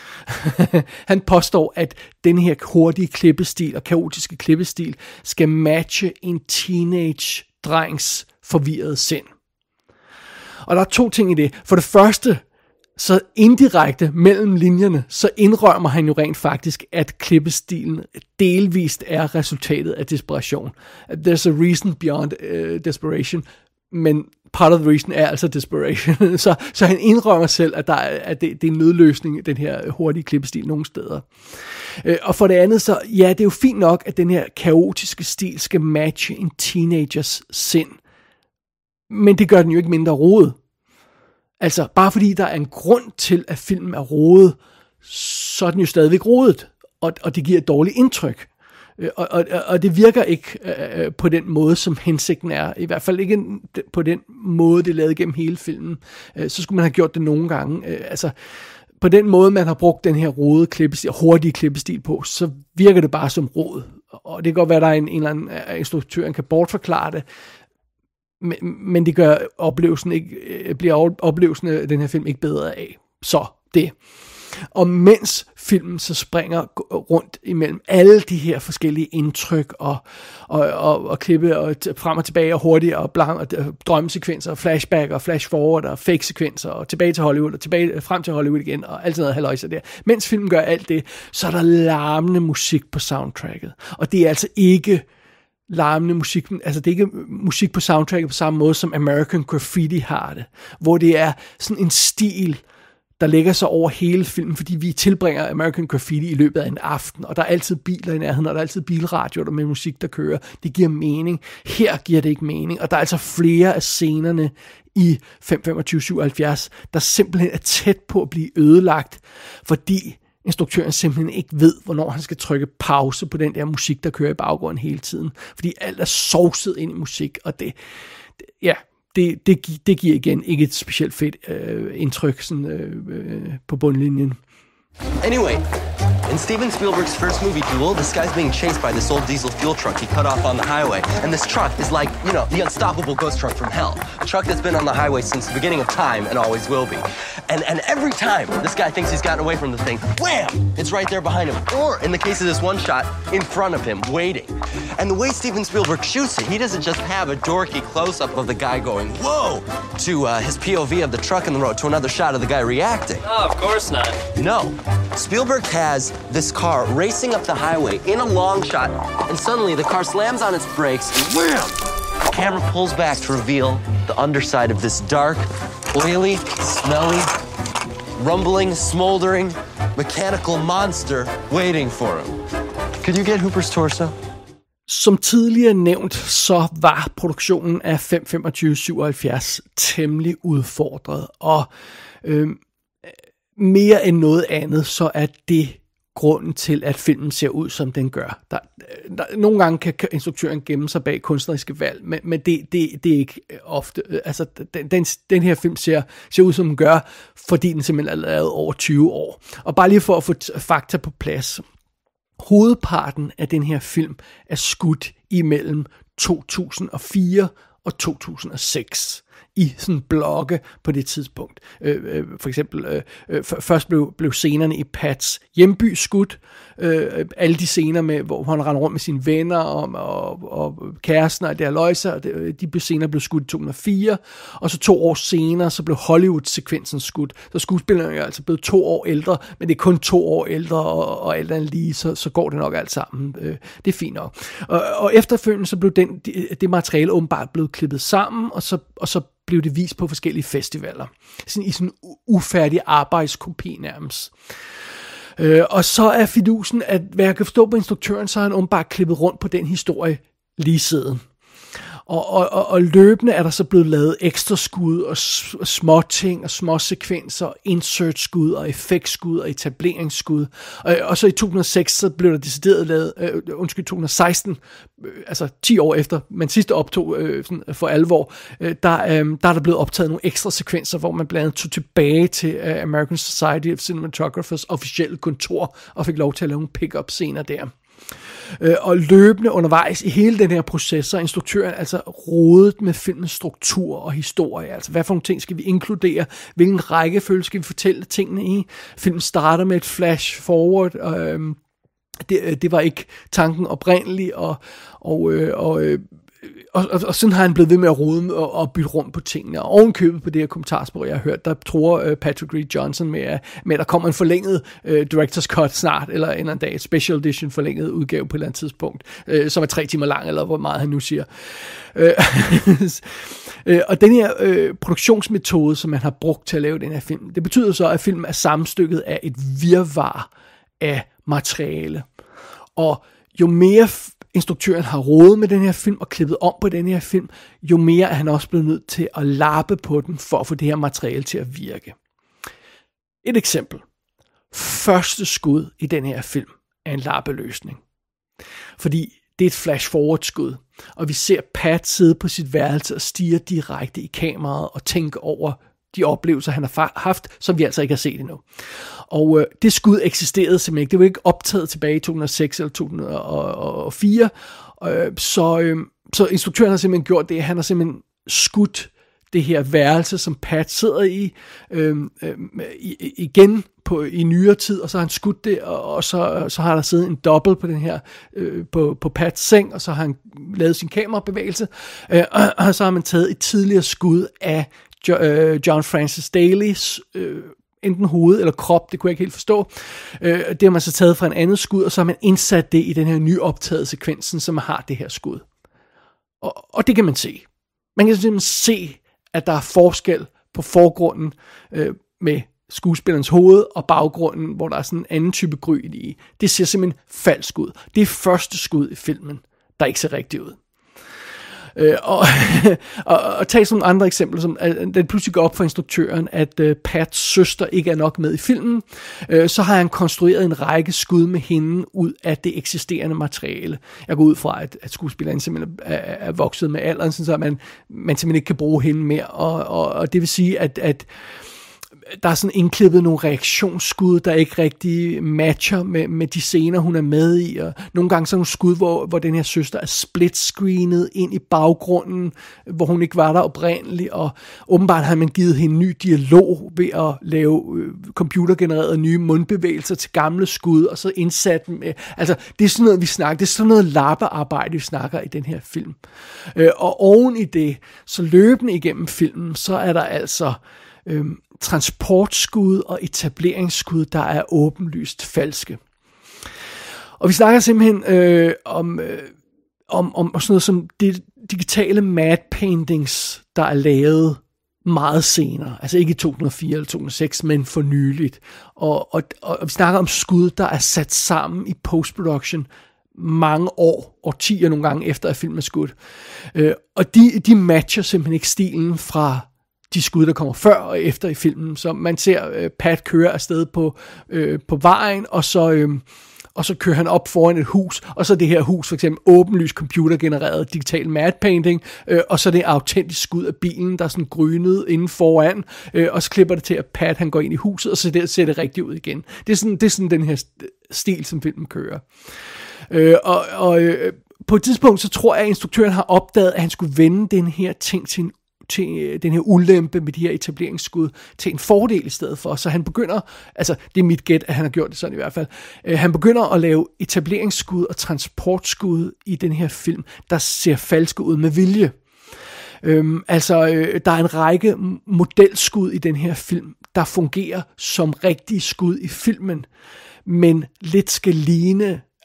Han påstår, at den her hurtige klippestil og kaotiske klippestil skal matche en teenage-drengs forvirrede sind. Og der er to ting i det. For det første, så indirekte mellem linjerne, så indrømmer han jo rent faktisk, at klippestilen delvist er resultatet af desperation. There's a reason beyond uh, desperation, men part of the reason er altså desperation. så, så han indrømmer selv, at, der er, at det, det er en nødløsning, den her hurtige klippestil nogle steder. Øh, og for det andet, så ja, det er jo fint nok, at den her kaotiske stil skal matche en teenagers sind. Men det gør den jo ikke mindre rodet. Altså, bare fordi der er en grund til, at filmen er rodet, så er den jo stadigvæk rodet, og, og det giver et dårligt indtryk. Og, og, og det virker ikke øh, på den måde, som hensigten er. I hvert fald ikke på den måde, det er lavet gennem hele filmen. Øh, så skulle man have gjort det nogle gange. Øh, altså, på den måde, man har brugt den her rode klippestil, hurtige klippestil på, så virker det bare som rod. Og det kan godt være, at der er en, en eller anden instruktør, der kan bortforklare det. Men, men det gør oplevelsen ikke, bliver oplevelsen af den her film ikke bedre af. Så det. Og mens filmen så springer rundt imellem alle de her forskellige indtryk og, og, og, og klippe og t- frem og tilbage og hurtigt og, blank, og drømmesekvenser og flashback og flash forward og fake sekvenser og tilbage til Hollywood og tilbage frem til Hollywood igen og alt sådan noget halløjser der. Mens filmen gør alt det, så er der larmende musik på soundtracket. Og det er altså ikke larmende musik, altså det er ikke musik på soundtracket på samme måde som American Graffiti har det, hvor det er sådan en stil, der lægger sig over hele filmen, fordi vi tilbringer American Graffiti i løbet af en aften, og der er altid biler i nærheden, og der er altid bilradioer med musik, der kører. Det giver mening. Her giver det ikke mening, og der er altså flere af scenerne i fem femogtyve syvoghalvfjerds, der simpelthen er tæt på at blive ødelagt, fordi instruktøren simpelthen ikke ved, hvornår han skal trykke pause på den der musik, der kører i baggrunden hele tiden, fordi alt er sovset ind i musik, og det, det ja, Det, det, det giver igen ikke et specielt fedt øh, indtryk sådan, øh, øh, på bundlinjen. Anyway, in Steven Spielberg's first movie, Duel, this guy's being chased by this old diesel fuel truck he cut off on the highway. And this truck is like, you know, the unstoppable ghost truck from hell. A truck that's been on the highway since the beginning of time and always will be. And and every time this guy thinks he's gotten away from the thing, wham! It's right there behind him. Or, in the case of this one shot, in front of him, waiting. And the way Steven Spielberg shoots it, he doesn't just have a dorky close-up of the guy going, whoa! To uh, his P O V of the truck in the road, to another shot of the guy reacting. Oh, of course not. No. Spielberg has this car racing up the highway in a long shot, and suddenly the car slams on its brakes, and wham! The camera pulls back to reveal the underside of this dark, oily, smelly, rumbling, smoldering, mechanical monster waiting for him. Could you get Hooper's torso? Som tidligere nævnt, så var produktionen af fem femogtyve syvoghalvfjerds temmelig udfordret, og øh, mere end noget andet, så er det grunden til, at filmen ser ud, som den gør. Der, der, nogle gange kan instruktøren gemme sig bag kunstneriske valg, men, men det, det, det er ikke ofte. Altså, den, den, den her film ser, ser ud, som den gør, fordi den simpelthen er lavet over tyve år. Og bare lige for at få fakta på plads. Hovedparten af den her film er skudt imellem to tusind og fire og to tusind og seks. I sådan blokke på det tidspunkt. Øh, øh, for eksempel, øh, øh, først blev, blev scenerne i Pats hjemby skudt. Øh, alle de scener, med, hvor han render rundt med sine venner og, og, og kæresten og der løjser, de scener blev skudt i to tusind og fire. Og så to år senere, så blev Hollywood-sekvensen skudt. Så skuespillerne er altså blevet to år ældre, men det er kun to år ældre, og, og alt andet lige, så, så går det nok alt sammen. Øh, det er fint nok. Og, og efterfølgende, så blev den, det, det materiale åbenbart blevet klippet sammen, og så, og så blev det vist på forskellige festivaler. Sådan i sådan en ufærdig arbejdskopi nærmest. Øh, og så er fidusen, at hvad jeg kan forstå på instruktøren, så har han åbenbart klippet rundt på den historie lige siden. Og, og, og, og løbende er der så blevet lavet ekstra skud og små ting og små sekvenser, insert-skud og effektskud og etableringsskud. Og, og så i to tusind og seks så blev der decideret lavet, øh, undskyld, to tusind og seksten, øh, altså ti år efter, man sidste optog øh, sådan for alvor, øh, der, øh, der er der blevet optaget nogle ekstra sekvenser, hvor man blandt andet tog tilbage til øh, American Society of Cinematographers officielle kontor og fik lov til at lave nogle pick-up scener der. Øh, og løbende undervejs i hele den her proces, så er instruktøren altså rodet med filmens struktur og historie. Altså, hvad for nogle ting skal vi inkludere? Hvilken rækkefølge skal vi fortælle tingene i? Filmen starter med et flash forward. Øh, det, det var ikke tanken oprindelig, og, og, øh, og øh, Og, og, og sådan har han blevet ved med at rode og, og bytte rundt på tingene. Og ovenkøbet på det her kommentarspor, jeg har hørt, der tror uh, Patrick Reed Johnson med, med, at der kommer en forlænget uh, Director's Cut snart, eller en eller anden dag, et special edition forlænget udgave på et eller andet tidspunkt, uh, som er tre timer lang, eller hvor meget han nu siger. Uh, uh, og den her uh, produktionsmetode, som man har brugt til at lave den her film, det betyder så, at filmen er sammenstykket af et virvar af materiale. Og jo mere instruktøren har rodet med den her film og klippet om på den her film, jo mere er han også blevet nødt til at lappe på den, for at få det her materiale til at virke. Et eksempel. Første skud i den her film er en lappeløsning. Fordi det er et flash-forward skud, og vi ser Pat sidde på sit værelse og stirre direkte i kameraet og tænke over de oplevelser, han har haft, som vi altså ikke har set endnu. Og øh, det skud eksisterede simpelthen ikke. Det var ikke optaget tilbage i to tusind og seks eller to tusind og fire. Øh, så, øh, så instruktøren har simpelthen gjort det. Han har simpelthen skudt det her værelse, som Pat sidder i, øh, øh, igen på, i nyere tid, og så har han skudt det, og, og så, så har der siddet en dobbelt på den her, øh, på, på Pats seng, og så har han lavet sin kamerabevægelse, øh, og, og så har man taget et tidligere skud af John Francis Dalys øh, enten hoved eller krop, det kunne jeg ikke helt forstå. Øh, det har man så taget fra en andet skud, og så har man indsat det i den her nyoptagede sekvensen, som har det her skud. Og, og det kan man se. Man kan simpelthen se, at der er forskel på forgrunden øh, med skuespillerens hoved og baggrunden, hvor der er sådan en anden type gryn i. Det ser simpelthen falsk ud. Det er første skud i filmen, der ikke ser rigtigt ud. Øh, og, og, og tag sådan nogle andre eksempler, som at den pludselig går op for instruktøren, at uh, Pats søster ikke er nok med i filmen. Øh, så har han konstrueret en række skud med hende ud af det eksisterende materiale. Jeg går ud fra, at, at skuespilleren simpelthen er, er vokset med alderen, så man, man simpelthen ikke kan bruge hende mere. Og, og, og det vil sige, at, at der er sådan indklippet nogle reaktionsskud, der ikke rigtig matcher med, med de scener, hun er med i. Og nogle gange så nogle skud, hvor, hvor den her søster er split-screenet ind i baggrunden, hvor hun ikke var der oprindeligt. Og åbenbart har man givet hende en ny dialog ved at lave øh, computergenererede nye mundbevægelser til gamle skud, og så indsat dem. Øh, altså, det er sådan noget, vi snakker. Det er sådan noget lappearbejde, vi snakker i den her film. Øh, og oven i det, så løbende igennem filmen, så er der altså Øh, transportskud og etableringsskud, der er åbenlyst falske. Og vi snakker simpelthen øh, om, øh, om, om sådan noget som de digitale mad paintings, der er lavet meget senere. Altså ikke i to tusind og fire eller to tusind og seks, men for nyligt. Og, og, og vi snakker om skud, der er sat sammen i post-production mange år, årtier nogle gange efter at filmen er skudt. Øh, og de, de matcher simpelthen ikke stilen fra de skud, der kommer før og efter i filmen. Så man ser øh, Pat køre afsted på, øh, på vejen, og så, øh, og så kører han op foran et hus, og så det her hus, for eksempel åbenlyst computergenereret digital mad painting, øh, og så det autentisk skud af bilen, der er sådan grynet inden foran, øh, og så klipper det til, at Pat han går ind i huset, og så det, ser det rigtigt ud igen. Det er sådan, det er sådan den her stil, som filmen kører. Øh, og og øh, på et tidspunkt, så tror jeg, at instruktøren har opdaget, at han skulle vende den her ting til en til den her ulempe med de her etableringsskud til en fordel i stedet for. Så han begynder, altså det er mit gæt, at han har gjort det sådan i hvert fald, øh, han begynder at lave etableringsskud og transportskud i den her film, der ser falske ud med vilje. Øhm, altså, øh, der er en række modelskud i den her film, der fungerer som rigtige skud i filmen, men lidt skal ligne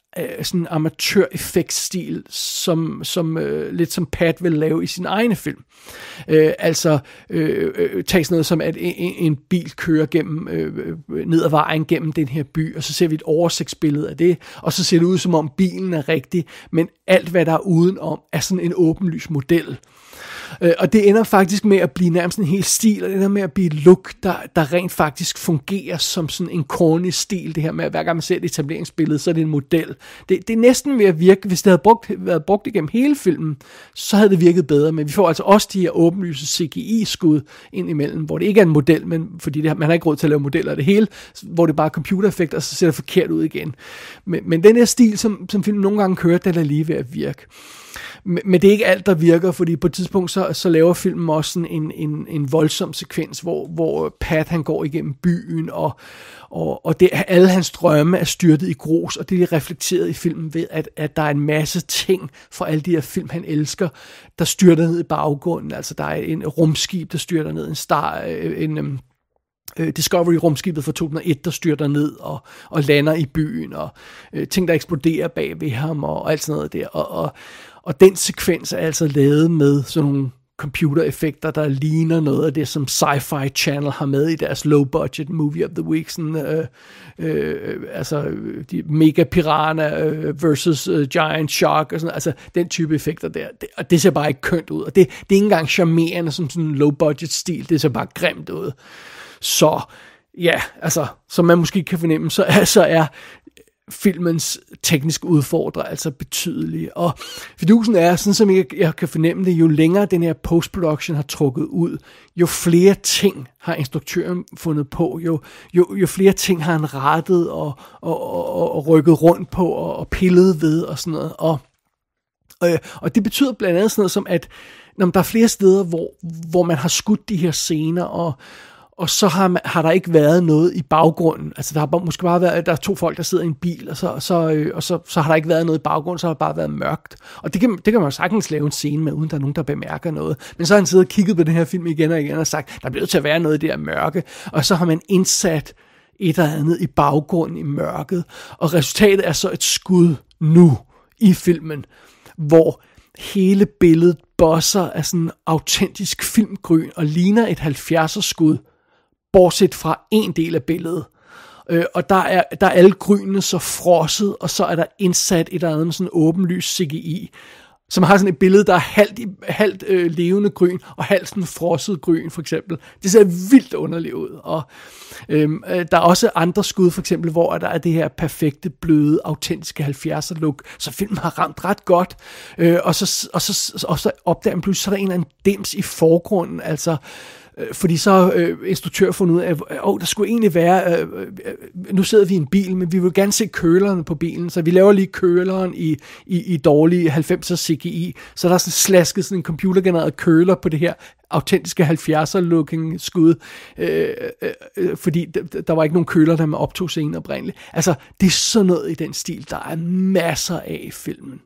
øh, sådan en amatør-effektstil, som, som øh, lidt som Pat vil lave i sin egne film. Øh, altså øh, øh, tag sådan noget som, at en, en bil kører gennem, øh, ned ad vejen gennem den her by, og så ser vi et oversigtsbillede af det, og så ser det ud som om bilen er rigtig, men alt hvad der er udenom er sådan en åbenlys model. Øh, og det ender faktisk med at blive nærmest en hel stil, og det ender med at blive et look, der, der rent faktisk fungerer som sådan en corny stil, det her med, at hver gang man ser et etableringsbillede, så er det en model. Det, det er næsten ved at virke, hvis det havde brugt, været brugt igennem hele filmen, så havde det virket bedre, men vi får altså også de her åbenlyse C G I-skud ind imellem, hvor det ikke er en model, men fordi det, man har ikke råd til at lave modeller af det hele, hvor det bare er computereffekter, og så ser det forkert ud igen. Men, men den her stil, som, som filmen nogle gange kører, den er lige ved at virke. Men det er ikke alt, der virker, fordi på et tidspunkt, så, så laver filmen også sådan en, en, en voldsom sekvens, hvor, hvor Pat han går igennem byen, og, og, og det, alle hans drømme er styrtet i grus, og det er reflekteret i filmen ved, at, at der er en masse ting fra alle de her film, han elsker, der styrter ned i baggrunden. Altså der er en rumskib, der styrter ned, en star, en... en Discovery-rumskibet fra to tusind og et, der styrter ned og, og lander i byen, og øh, ting, der eksploderer bag ved ham, og, og alt sådan noget der. Og, og, og den sekvens er altså lavet med sådan nogle computereffekter, der ligner noget af det, som Sci-Fi Channel har med i deres low-budget movie of the week. Sådan, øh, øh, altså, de mega piranha øh, versus øh, giant shark, og sådan, altså den type effekter der. Det, og det ser bare ikke kønt ud. Og det, det er ikke engang charmerende som sådan en low-budget stil. Det ser bare grimt ud. Så ja, altså, som man måske kan fornemme, så er, så er filmens tekniske udfordringer altså betydelige. Og fidusen er, sådan som jeg, jeg kan fornemme det, jo længere den her post-production har trukket ud, jo flere ting har instruktøren fundet på, jo, jo, jo flere ting har han rettet og, og, og, og rykket rundt på og, og pillet ved og sådan noget. Og, og, og det betyder blandt andet sådan noget som, at når der er flere steder, hvor, hvor man har skudt de her scener, og Og så har, har der ikke været noget i baggrunden. Altså der har måske bare været, der er to folk, der sidder i en bil, og så, så, øh, og så, så har der ikke været noget i baggrunden, så har det bare været mørkt. Og det kan, det kan man jo sagtens lave en scene med, uden der er nogen, der bemærker noget. Men så har han siddet og kigget på den her film igen og igen og sagt, der bliver til at være noget i det her mørke. Og så har man indsat et eller andet i baggrunden i mørket. Og resultatet er så et skud nu i filmen, hvor hele billedet bosser af sådan en autentisk filmgryn og ligner et halvfjerdser skud, bortset fra en del af billedet. Øh, og der er, der er alle grynene så frosset, og så er der indsat et eller andet sådan åbenlys C G I, som har sådan et billede, der er halvt, halvt øh, levende gryn, og halvt sådan frosset gryn, for eksempel. Det ser vildt underligt ud. Og øh, der er også andre skud, for eksempel, hvor der er det her perfekte, bløde, autentiske halvfjerdser look, så filmen har ramt ret godt. Øh, og, så, og, så, og så opdager man pludselig, så er der en eller anden dims i forgrunden, altså fordi så øh, instruktør fundet ud af, at oh, der skulle egentlig være, øh, øh, nu sidder vi i en bil, men vi vil gerne se køleren på bilen, så vi laver lige køleren i, i, i dårlige halvfemser C G I, så der er sådan slasket sådan en computergenereret køler på det her autentiske halvfjerdser-looking skud, øh, øh, fordi der, der var ikke nogen køler, der man optog scenen oprindeligt. Altså, det er sådan noget i den stil, der er masser af i filmen.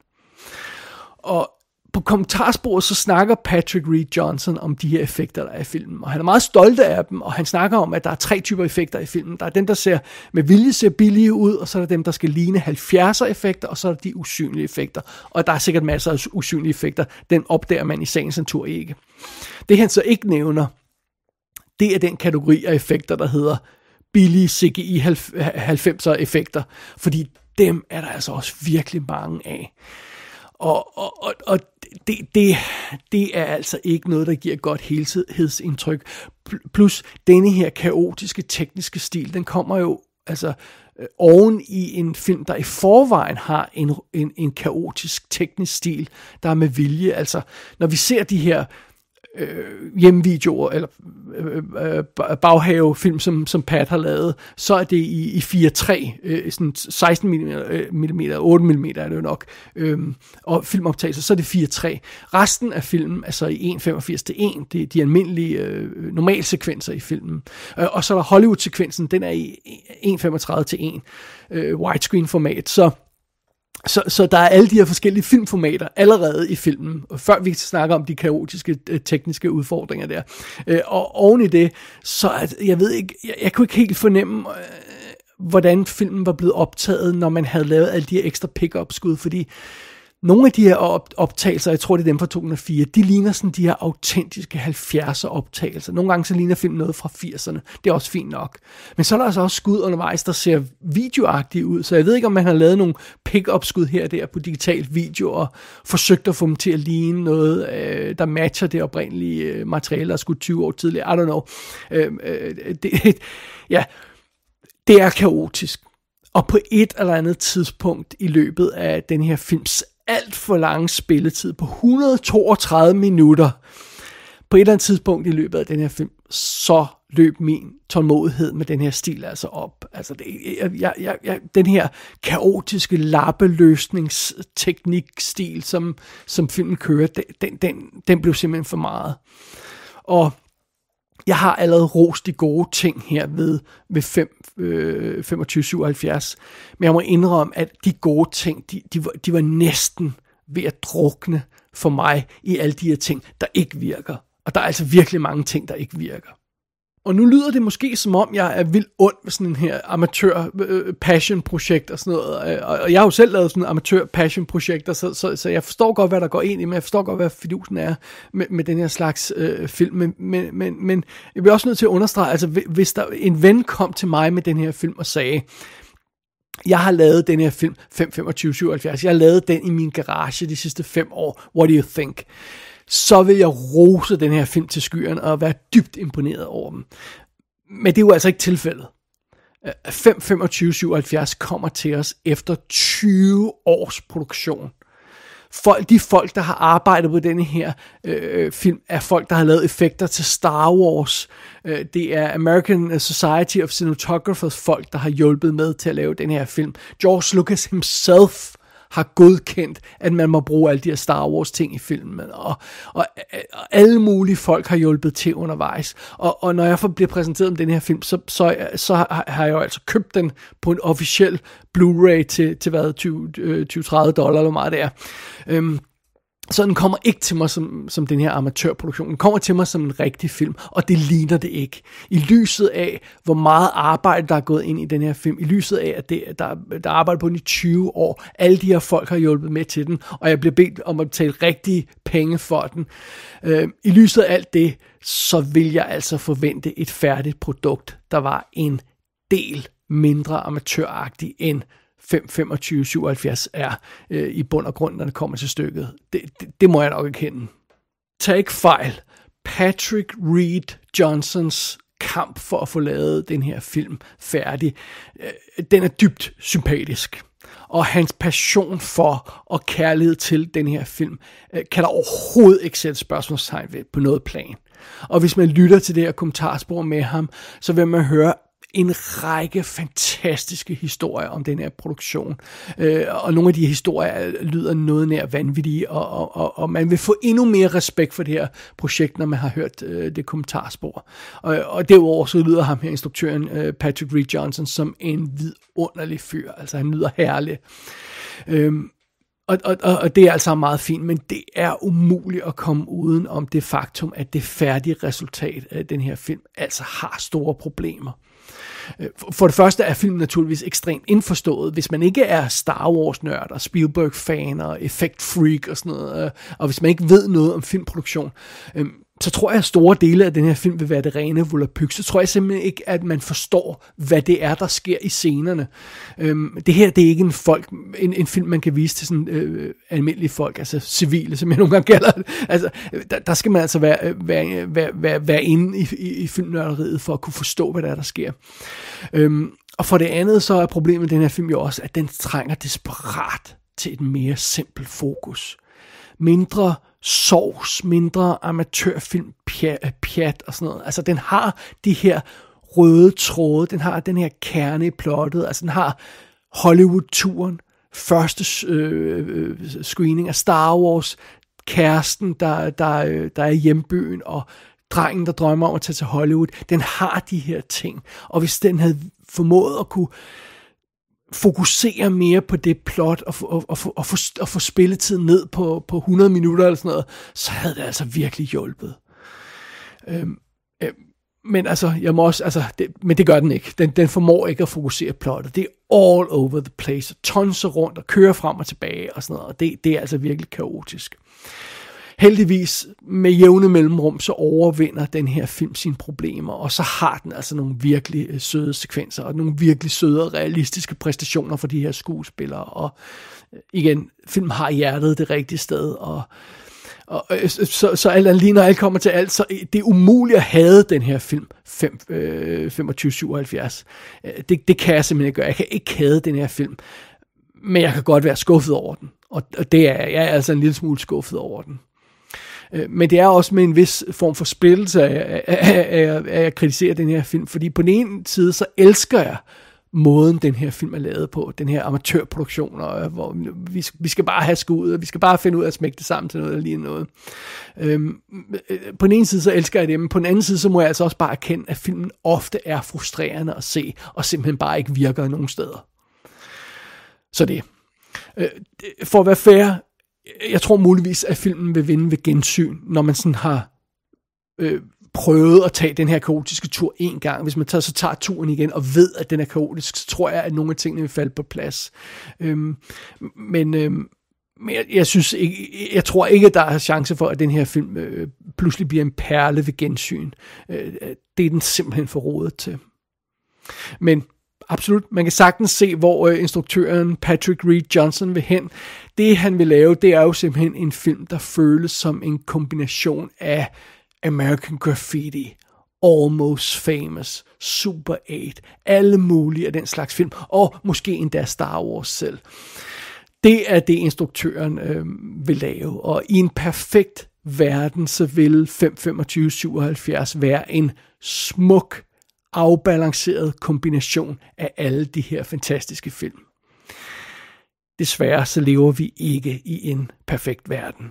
Og på kommentarsporet så snakker Patrick Reed Johnson om de her effekter, der er i filmen, og han er meget stolt af dem, og han snakker om, at der er tre typer effekter i filmen. Der er dem, der ser med vilje ser billige ud, og så er der dem, der skal ligne halvfjerdser effekter, og så er der de usynlige effekter. Og der er sikkert masser af usynlige effekter. Den opdager man i sagens natur ikke. Det han så ikke nævner, det er den kategori af effekter, der hedder billige C G I halvfemser effekter, fordi dem er der altså også virkelig mange af. Og, og, og, og det, det, det er altså ikke noget, der giver godt helhedsindtryk. Plus denne her kaotiske tekniske stil, den kommer jo altså øh, oven i en film, der i forvejen har en, en, en kaotisk teknisk stil, der er med vilje. Altså når vi ser de her Øh, hjemmevideoer eller øh, øh, baghavefilm, som, som Pat har lavet, så er det i, i fire tre, øh, sådan seksten millimeter, otte millimeter er det jo nok, øh, og filmoptagelser, så er det fire tre. Resten af filmen er så i en komma femogfirs til en, det er de almindelige øh, normalsekvenser i filmen. Øh, og så er der Hollywood-sekvensen, den er i en komma femogtredive til en, øh, widescreen format, så Så, så der er alle de her forskellige filmformater allerede i filmen, før vi snakker om de kaotiske øh, tekniske udfordringer der. Øh, og oven i det, så at, jeg ved ikke, jeg, jeg kunne ikke helt fornemme, øh, hvordan filmen var blevet optaget, når man havde lavet alle de her ekstra pick-up-skud, fordi nogle af de her op- optagelser, jeg tror det er dem fra to tusind og fire, de ligner sådan de her autentiske halvfjerdser optagelser. Nogle gange så ligner filmen noget fra firserne. Det er også fint nok. Men så er der altså også skud undervejs, der ser videoagtige ud. Så jeg ved ikke, om man har lavet nogle pick-up skud her og der på digital video, og forsøgt at få dem til at ligne noget, øh, der matcher det oprindelige øh, materiale, der er skudt tyve år tidligere. I don't know. Øh, øh, det, ja, det er kaotisk. Og på et eller andet tidspunkt i løbet af den her films alt for lang spilletid på et hundrede og toogtredive minutter, på et eller andet tidspunkt i løbet af den her film, så løb min tålmodighed med den her stil altså op. Altså det, jeg, jeg, jeg, den her kaotiske lappeløsningsteknikstil, som, som filmen kører, den, den, den blev simpelthen for meget. Og jeg har allerede rost de gode ting her ved, ved fem, øh, femogtyve syvoghalvfjerds, men jeg må indrømme, at de gode ting, de, de, var, de var næsten ved at drukne for mig i alle de her ting, der ikke virker. Og der er altså virkelig mange ting, der ikke virker. Og nu lyder det måske som om, jeg er vildt ond ved sådan en her amatør-passion-projekt og sådan noget. Og jeg har jo selv lavet sådan en amatør-passion-projekter, så, så, så jeg forstår godt, hvad der går ind i, men jeg forstår godt, hvad fidusen er med, med den her slags øh, film. Men, men, men, men jeg bliver også nødt til at understrege, altså hvis der en ven kom til mig med den her film og sagde, jeg har lavet den her film fem femogtyve syvoghalvfjerds, jeg har lavet den i min garage de sidste fem år, what do you think? Så vil jeg rose den her film til skyerne og være dybt imponeret over dem. Men det er jo altså ikke tilfældet. fem femogtyve syvoghalvfjerds kommer til os efter tyve års produktion. Folk, de folk, der har arbejdet på denne her øh, film, er folk, der har lavet effekter til Star Wars. Øh, det er American Society of Cinematographers folk, der har hjulpet med til at lave den her film. George Lucas himself har godkendt, at man må bruge alle de her Star Wars ting i filmen, og, og, og alle mulige folk har hjulpet til undervejs, og, og når jeg bliver præsenteret om den her film, så, så, så har jeg jo altså købt den på en officiel Blu-ray til, til hvad, tyve til tredive dollar, eller hvor meget det er. Øhm, Så den kommer ikke til mig som, som den her amatørproduktion. Den kommer til mig som en rigtig film, og det ligner det ikke. I lyset af, hvor meget arbejde, der er gået ind i den her film, i lyset af, at det, der, der er arbejdet på den i tyve år, alle de her folk har hjulpet med til den, og jeg bliver bedt om at betale rigtige penge for den. Øh, I lyset af alt det, så vil jeg altså forvente et færdigt produkt, der var en del mindre amatøragtig end fem femogtyve syvoghalvfjerds er øh, i bund og grund, når det kommer til stykket. Det, det, det må jeg nok erkende. Tag ikke fejl. Patrick Reed Johnsons kamp for at få lavet den her film færdig, øh, den er dybt sympatisk. Og hans passion for og kærlighed til den her film, øh, kan der overhovedet ikke sætte spørgsmålstegn ved på noget plan. Og hvis man lytter til det her kommentarspor med ham, så vil man høre en række fantastiske historier om den her produktion. Øh, og nogle af de historier lyder noget nær vanvittige, og, og, og, og man vil få endnu mere respekt for det her projekt, når man har hørt øh, det kommentarspor. Og, og derudover så lyder ham her, instruktøren øh, Patrick Reed Johnson, som en vidunderlig fyr. Altså han lyder herlig. Øhm, Og, og, og det er altså meget fint, men det er umuligt at komme uden om det faktum, at det færdige resultat af den her film altså har store problemer. For det første er filmen naturligvis ekstremt indforstået, hvis man ikke er Star Wars-nørd og Spielberg-fan og effekt-freak og sådan noget, og hvis man ikke ved noget om filmproduktion, så tror jeg, at store dele af den her film vil være det rene volapyk. Så tror jeg simpelthen ikke, at man forstår, hvad det er, der sker i scenerne. Øhm, det her, det er ikke en, folk, en, en film, man kan vise til sådan øh, almindelige folk, altså civile, som jeg nogle gange kalder det. Altså, der, der skal man altså være, være, være, være, være inde i, i, i filmnørderiet for at kunne forstå, hvad der er, der sker. Øhm, og for det andet, så er problemet med den her film jo også, at den trænger desperat til et mere simpelt fokus. Mindre sovs, mindre amatørfilm, pjat, pjat og sådan noget. Altså, den har de her røde tråde, den har den her kerne i plottet, altså den har Hollywood-turen, første øh, screening af Star Wars, kæresten, der, der, der er i hjembyen, og drengen, der drømmer om at tage til Hollywood. Den har de her ting, og hvis den havde formået at kunne fokusere mere på det plot og, og, og, og, få, og få spilletiden ned på, på hundrede minutter eller sådan noget, så havde det altså virkelig hjulpet. Øhm, øhm, Men altså, jeg må også, altså, det, men det gør den ikke. Den, den formår ikke at fokusere plottet. Det er all over the place, tonser rundt og kører frem og tilbage og sådan noget, og det, det er altså virkelig kaotisk. Heldigvis med jævne mellemrum, så overvinder den her film sine problemer, og så har den altså nogle virkelig søde sekvenser, og nogle virkelig søde og realistiske præstationer for de her skuespillere, og igen, film har hjertet det rigtige sted, og Og, så, så alt lige når alt kommer til alt, så det er umuligt at hade den her film fem, øh, femogtyve syvoghalvfjerds. Det, det kan jeg simpelthen ikke gøre. Jeg kan ikke hade den her film, men jeg kan godt være skuffet over den. Og, og det er jeg er altså en lille smule skuffet over den. Men det er også med en vis form for splittelse af, af, af, af at kritisere den her film, fordi på den ene side, så elsker jeg måden, den her film er lavet på, den her amatørproduktion, og, hvor vi, vi skal bare have skuddet, og vi skal bare finde ud af at smække det sammen til noget, der lige noget. Øhm, på den ene side, så elsker jeg det, men på den anden side, så må jeg altså også bare erkende, at filmen ofte er frustrerende at se, og simpelthen bare ikke virker nogen steder. Så det. Øh, for at være fair, jeg tror muligvis, at filmen vil vinde ved gensyn, når man sådan har øh, prøvet at tage den her kaotiske tur en gang. Hvis man tager, så tager turen igen og ved, at den er kaotisk, så tror jeg, at nogle af tingene vil falde på plads. Øhm, men øhm, men jeg, jeg synes ikke, jeg tror ikke, at der er chance for, at den her film øh, pludselig bliver en perle ved gensyn. Øh, det er den simpelthen for rodet til. Men absolut, man kan sagtens se, hvor øh, instruktøren Patrick Reed Johnson vil hen. Det han vil lave, det er jo simpelthen en film, der føles som en kombination af American Graffiti, Almost Famous, Super otte, alle mulige af den slags film, og måske endda Star Wars selv. Det er det, instruktøren øh, vil lave, og i en perfekt verden, så vil fem femogtyve syvoghalvfjerds være en smuk, afbalanceret kombination af alle de her fantastiske film. Desværre så lever vi ikke i en perfekt verden.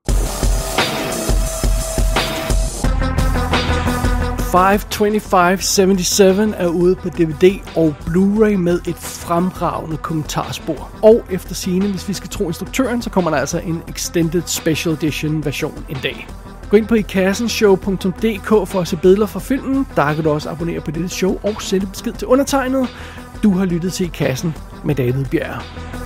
fem femogtyve syvoghalvfjerds er ude på D V D og Blu-ray med et fremragende kommentarspor. Og efter sigende, hvis vi skal tro instruktøren, så kommer der altså en Extended Special Edition version en dag. Gå ind på i kassen show punktum d k for at se billeder fra filmen. Der kan du også abonnere på dette show og sende besked til undertegnet. Du har lyttet til I Kassen med David Bjerg.